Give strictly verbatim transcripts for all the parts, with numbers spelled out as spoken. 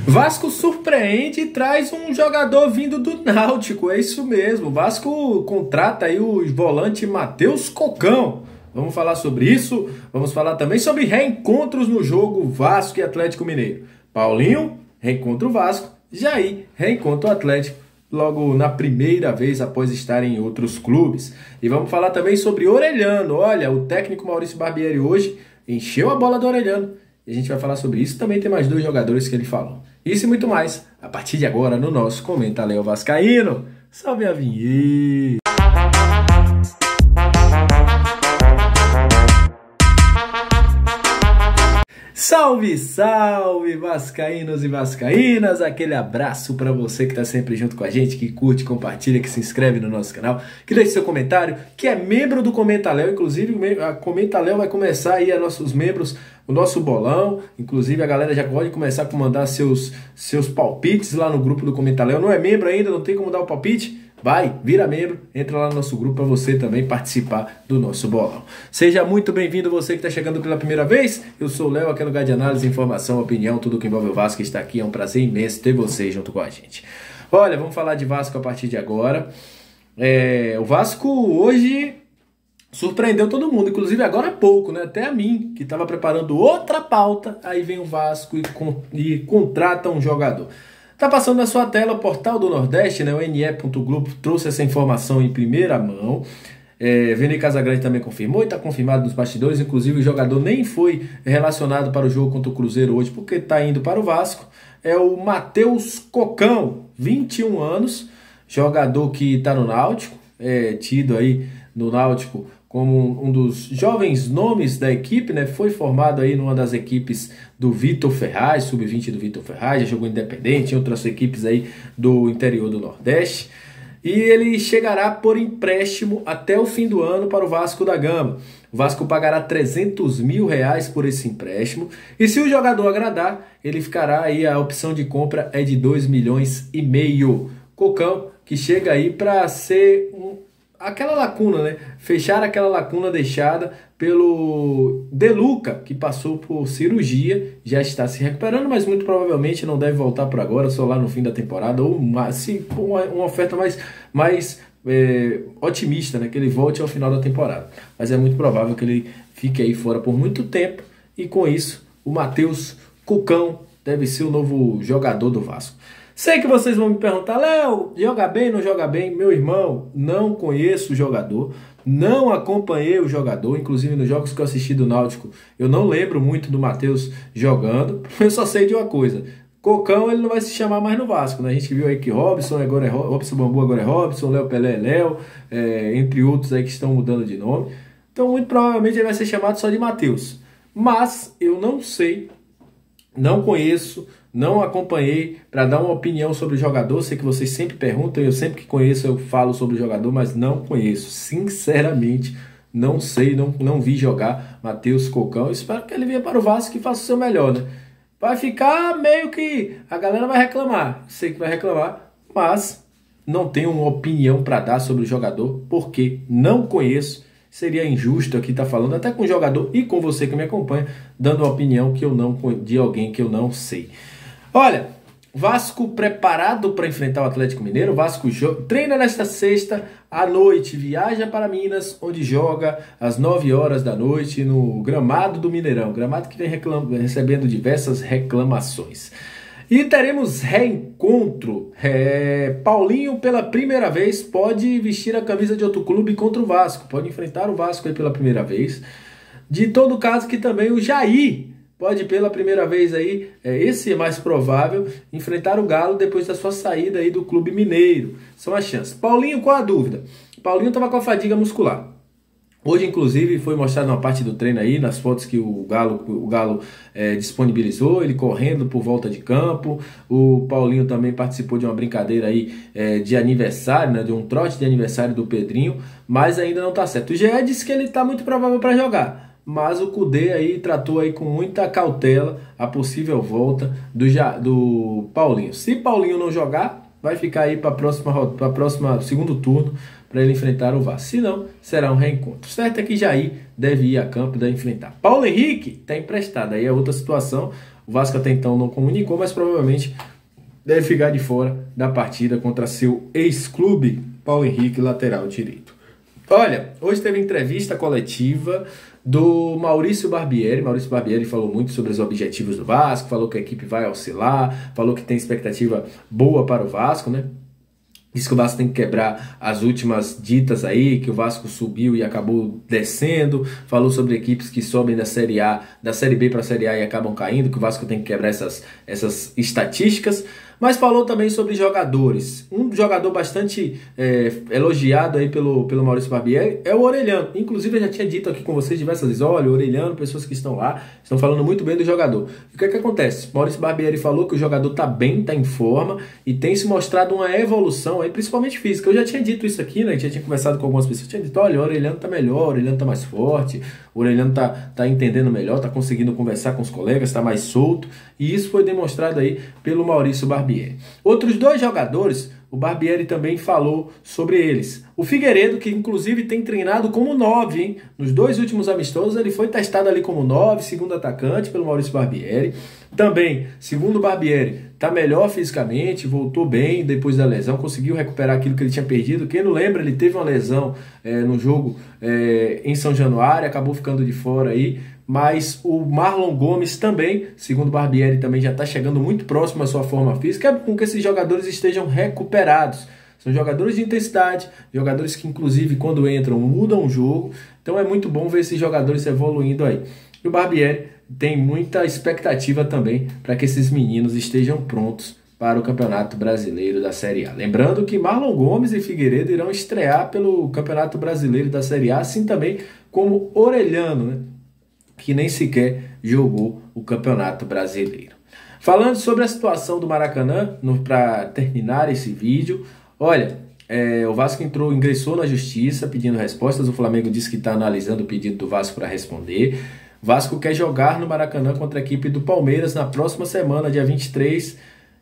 Vasco surpreende e traz um jogador vindo do Náutico, é isso mesmo. O Vasco contrata aí o volante Matheus Cocão. Vamos falar sobre isso, vamos falar também sobre reencontros no jogo Vasco e Atlético Mineiro. Paulinho, reencontra o Vasco, Jair, reencontra o Atlético, logo na primeira vez após estarem em outros clubes. E vamos falar também sobre Orelhano. Olha, o técnico Maurício Barbieri hoje encheu a bola do Orelhano. E a gente vai falar sobre isso. Também tem mais dois jogadores que ele falou. Isso e muito mais, a partir de agora no nosso Comenta Léo Vascaíno. Salve a vinheta! Salve, salve, vascaínos e vascaínas! Aquele abraço para você que está sempre junto com a gente, que curte, compartilha, que se inscreve no nosso canal, que deixa seu comentário, que é membro do Comenta Léo. Inclusive, a Comenta Léo vai começar aí a nossos membros, o nosso bolão. Inclusive, a galera já pode começar a mandar seus, seus palpites lá no grupo do Comenta Léo. Não é membro ainda, não tem como dar o palpite? Vai, vira membro, entra lá no nosso grupo para você também participar do nosso bolão. Seja muito bem-vindo você que está chegando pela primeira vez. Eu sou o Léo, aqui é lugar de análise, informação, opinião, tudo que envolve o Vasco está aqui. É um prazer imenso ter você junto com a gente. Olha, vamos falar de Vasco a partir de agora. É, o Vasco hoje surpreendeu todo mundo, inclusive agora há pouco, né? Até a mim, que estava preparando outra pauta. Aí vem o Vasco e, con e contrata um jogador. Tá passando na sua tela o Portal do Nordeste, né? O N E ponto Globo trouxe essa informação em primeira mão. É, Vene Casagrande também confirmou e está confirmado nos bastidores. Inclusive o jogador nem foi relacionado para o jogo contra o Cruzeiro hoje, porque está indo para o Vasco. É o Matheus Cocão, vinte e um anos, jogador que está no Náutico, é, tido aí no Náutico como um dos jovens nomes da equipe, né? Foi formado aí numa das equipes do Vitor Ferraz, sub vinte do Vitor Ferraz, já jogou independente, em outras equipes aí do interior do Nordeste. E ele chegará por empréstimo até o fim do ano para o Vasco da Gama. O Vasco pagará trezentos mil reais por esse empréstimo. E se o jogador agradar, ele ficará aí, a opção de compra é de dois milhões e meio. Cocão, que chega aí para ser um aquela lacuna, né? Fechar aquela lacuna deixada pelo De Luca, que passou por cirurgia, já está se recuperando, mas muito provavelmente não deve voltar por agora, só lá no fim da temporada, ou uma, assim, uma, uma oferta mais, mais é, otimista, né? Que ele volte ao final da temporada. Mas é muito provável que ele fique aí fora por muito tempo, e com isso, o Matheus Cocão deve ser o novo jogador do Vasco. Sei que vocês vão me perguntar, Léo, joga bem, não joga bem? Meu irmão, não conheço o jogador, não acompanhei o jogador, inclusive nos jogos que eu assisti do Náutico, eu não lembro muito do Matheus jogando, eu só sei de uma coisa, Cocão ele não vai se chamar mais no Vasco, né? A gente viu aí que Robson, agora é Robson Bambu, agora é Robson, Léo Pelé é Léo, é, entre outros aí que estão mudando de nome, então muito provavelmente ele vai ser chamado só de Matheus, mas eu não sei, não conheço, não acompanhei para dar uma opinião sobre o jogador. Sei que vocês sempre perguntam, eu sempre que conheço eu falo sobre o jogador, mas não conheço. Sinceramente, não sei, não, não vi jogar Matheus Cocão. Espero que ele venha para o Vasco e faça o seu melhor, né? Vai ficar meio que... a galera vai reclamar, sei que vai reclamar, mas não tenho uma opinião para dar sobre o jogador, porque não conheço. Seria injusto aqui estar falando até com o jogador e com você que me acompanha, dando uma opinião que eu não, de alguém que eu não sei. Olha, Vasco preparado para enfrentar o Atlético Mineiro. O Vasco treina nesta sexta à noite, viaja para Minas, onde joga às nove horas da noite no gramado do Mineirão. Gramado que vem recebendo diversas reclamações. E teremos reencontro. É, Paulinho, pela primeira vez, pode vestir a camisa de outro clube contra o Vasco. Pode enfrentar o Vasco aí pela primeira vez. De todo caso que também o Jair pode pela primeira vez aí, é, esse é mais provável, enfrentar o Galo depois da sua saída aí do clube mineiro. São as chances. Paulinho, qual a dúvida? Paulinho estava com a fadiga muscular. Hoje, inclusive, foi mostrado uma parte do treino aí, nas fotos que o Galo, o Galo é, disponibilizou, ele correndo por volta de campo. O Paulinho também participou de uma brincadeira aí é, de aniversário, né, de um trote de aniversário do Pedrinho, mas ainda não está certo. O G E disse que ele está muito provável para jogar, mas o Cudê aí tratou aí com muita cautela a possível volta do, do Paulinho. Se Paulinho não jogar, vai ficar aí para a próxima, para próxima segundo turno para ele enfrentar o Vasco. Se não, será um reencontro. Certo é que Jair deve ir a campo e deve enfrentar. Paulo Henrique está emprestado, aí é outra situação. O Vasco até então não comunicou, mas provavelmente deve ficar de fora da partida contra seu ex-clube, Paulo Henrique, lateral direito. Olha, hoje teve entrevista coletiva do Maurício Barbieri. Maurício Barbieri falou muito sobre os objetivos do Vasco, falou que a equipe vai oscilar, falou que tem expectativa boa para o Vasco, né? Disse que o Vasco tem que quebrar as últimas ditas aí, que o Vasco subiu e acabou descendo. Falou sobre equipes que sobem da Série A, da Série B para a Série A e acabam caindo, que o Vasco tem que quebrar essas, essas estatísticas. Mas falou também sobre jogadores. Um jogador bastante é, elogiado aí pelo, pelo Maurício Barbieri é o Orelhano. Inclusive eu já tinha dito aqui com vocês diversas vezes, olha, o Orelhano, pessoas que estão lá, estão falando muito bem do jogador. E o que é que acontece? Maurício Barbieri falou que o jogador está bem, está em forma e tem se mostrado uma evolução aí, principalmente física. Eu já tinha dito isso aqui, né? Eu já tinha conversado com algumas pessoas, eu tinha dito, olha, o Orelhano está melhor, o Orelhano está mais forte, o Orelhano está tá entendendo melhor, está conseguindo conversar com os colegas, está mais solto. E isso foi demonstrado aí pelo Maurício Barbieri. Outros dois jogadores, o Barbieri também falou sobre eles. O Figueiredo, que inclusive tem treinado como nove, hein? Nos dois últimos amistosos ele foi testado ali como nove, segundo atacante pelo Maurício Barbieri. Também, segundo o Barbieri, está melhor fisicamente, voltou bem depois da lesão, conseguiu recuperar aquilo que ele tinha perdido. Quem não lembra, ele teve uma lesão é, no jogo é, em São Januário, acabou ficando de fora aí. Mas o Marlon Gomes também, segundo o Barbieri, também já está chegando muito próximo à sua forma física, com que esses jogadores estejam recuperados. São jogadores de intensidade, jogadores que inclusive quando entram mudam o jogo, então é muito bom ver esses jogadores evoluindo aí. E o Barbieri tem muita expectativa também para que esses meninos estejam prontos para o Campeonato Brasileiro da Série A. Lembrando que Marlon Gomes e Figueiredo irão estrear pelo Campeonato Brasileiro da Série A, assim também como Orelhano, né? Que nem sequer jogou o Campeonato Brasileiro. Falando sobre a situação do Maracanã, para terminar esse vídeo, olha, é, o Vasco entrou, ingressou na justiça pedindo respostas, o Flamengo disse que está analisando o pedido do Vasco para responder. O Vasco quer jogar no Maracanã contra a equipe do Palmeiras na próxima semana, dia vinte e três,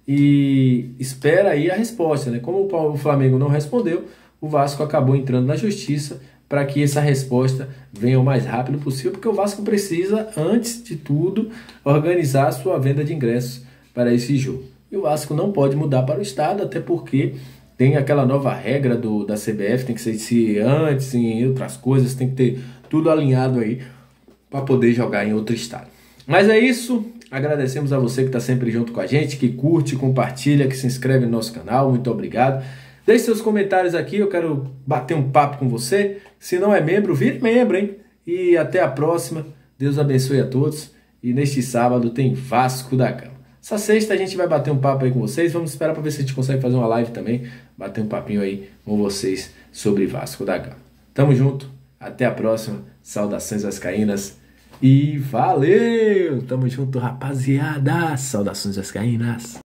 e espera aí a resposta, né? Como o Flamengo não respondeu, o Vasco acabou entrando na justiça para que essa resposta venha o mais rápido possível, porque o Vasco precisa, antes de tudo, organizar a sua venda de ingressos para esse jogo. E o Vasco não pode mudar para o estado, até porque tem aquela nova regra do, da C B F, tem que ser se antes, em outras coisas, tem que ter tudo alinhado aí para poder jogar em outro estado. Mas é isso, agradecemos a você que está sempre junto com a gente, que curte, compartilha, que se inscreve no nosso canal, muito obrigado. Deixe seus comentários aqui, eu quero bater um papo com você. Se não é membro, vire membro, hein? E até a próxima. Deus abençoe a todos. E neste sábado tem Vasco da Gama. Essa sexta a gente vai bater um papo aí com vocês. Vamos esperar para ver se a gente consegue fazer uma live também. Bater um papinho aí com vocês sobre Vasco da Gama. Tamo junto. Até a próxima. Saudações vascaínas. E valeu! Tamo junto, rapaziada. Saudações vascaínas.